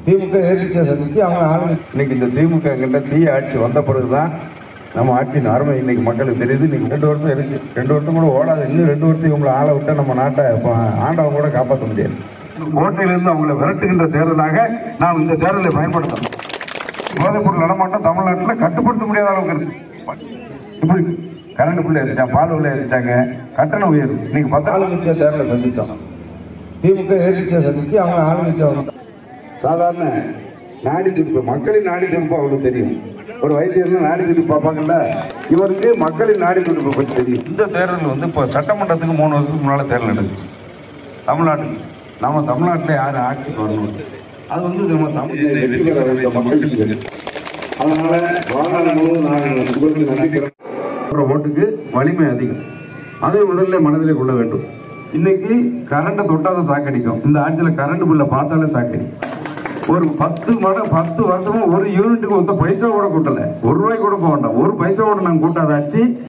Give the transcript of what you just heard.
திமுக எதிர்த்து சந்திச்சு அவங்க ஆளுங்க இன்னைக்கு இந்த திமுக கிட்ட தீய ஆட்சி வந்த பிறகுதான் நம்ம ஆட்சியின் அருமை இன்னைக்கு மக்களுக்கு தெரியுது. இன்னைக்கு 2 வருஷம் இருக்கு, 2 வருஷம் கூட ஓடாது. இன்னும் 2 வருஷம் இவங்களை ஆளை விட்டா நம்ம நாட்டை ஆண்டவங்க கூட காப்பாற்ற முடியாது. கோட்டையிலிருந்து அவங்களை விரட்டுகின்ற தேர்தலாக நாம் இந்த தேர்தலை பயன்படுத்தணும். போதைப்பொருள் நடமாட்டம் தமிழ்நாட்டில் கட்டுப்படுத்த முடியாத அளவுக்கு இருக்கு. இப்படி கரண்ட் பிள்ளை ஏறிட்டாங்க, பால் விலை ஏறிட்டாங்க, கட்டண உயர்வு. இன்னைக்கு 10 ஆளுங்கட்சியா தேர்தலை சந்திச்சோம். திமுக எதிர்த்து சந்திச்சு அவங்க ஆளுங்கட்சியா வந்து சாதாரண நாடி துடிப்பு, மக்களின் நாடி துடிப்பு அவங்களுக்கு தெரியும். ஒரு வைத்தியர் நாடி துடிப்பு பார்ப்பாங்கல்ல, இவருக்கு மக்களின் நாடி துடிப்பு பற்றி தெரியும். இந்த தேர்தல் வந்து இப்போ சட்டமன்றத்துக்கு 3 வருஷத்துக்கு முன்னால தேர்தல் நடந்துச்சு தமிழ்நாட்டுக்கு. நம்ம தமிழ்நாட்டில் யார் ஆட்சிக்கு வரணும், அது வந்து நம்ம தமிழ் மக்களுக்கு தெரியும். அதனால வாழ்நாள் முழுவதும் நாங்கள் உங்களுக்கு நம்பிக்கிறோம். ஓட்டுக்கு வலிமை அதிகம், அதை முதல்ல மனதிலே கொள்ள வேண்டும். இன்னைக்கு கரண்ட்டை தொட்டாதான் சாக்கடிக்கும். இந்த ஆட்சியில் கரண்ட் பில்லை பார்த்தாலே சாக்கடிக்கும். ஒரு 10 வருஷமா ஒரு யூனிட்டுக்கு ஒத்த பைசா கூட கூட்டல, 1 ரூபாய் கூட போக வேண்டாம், 1 பைசா கூட நாங்கள் கூட்டாத ஆட்சி